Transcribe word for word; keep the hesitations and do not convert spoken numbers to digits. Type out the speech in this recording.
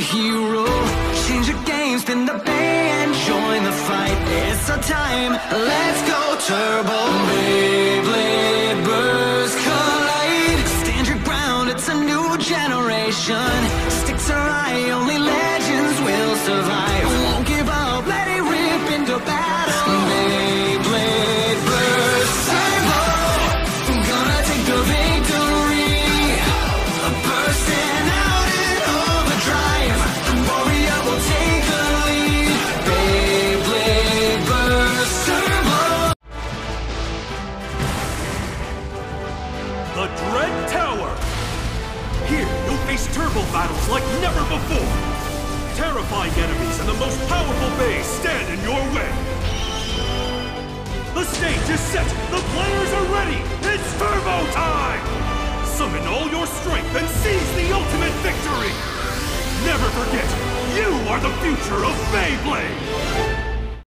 hero. Change the game, spin the bay and join the fight. It's our time, let's go turbo. Beyblade burst collide. Stand your ground, it's a new generation. Sticks are eye, only legends will survive. Won't give up, let it rip into battle. Beyblade burst turbo. Gonna take the victory. Bursting out in overdrive. Warrior will take the lead. Beyblade burst turbo. The Dread Tower! Here, you'll face turbo battles like never before! Terrifying enemies and the most powerful bays stand in your way! The stage is set! The players are ready! It's turbo time! Summon all your strength and seize the ultimate victory! Never forget, you are the future of Beyblade!